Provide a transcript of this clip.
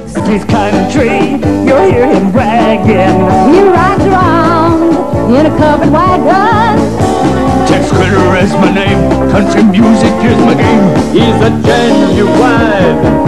60s country, you'll hear him bragging. He rides around in a covered wagon. Tex Critter is my name, country music is my game. He's a genuine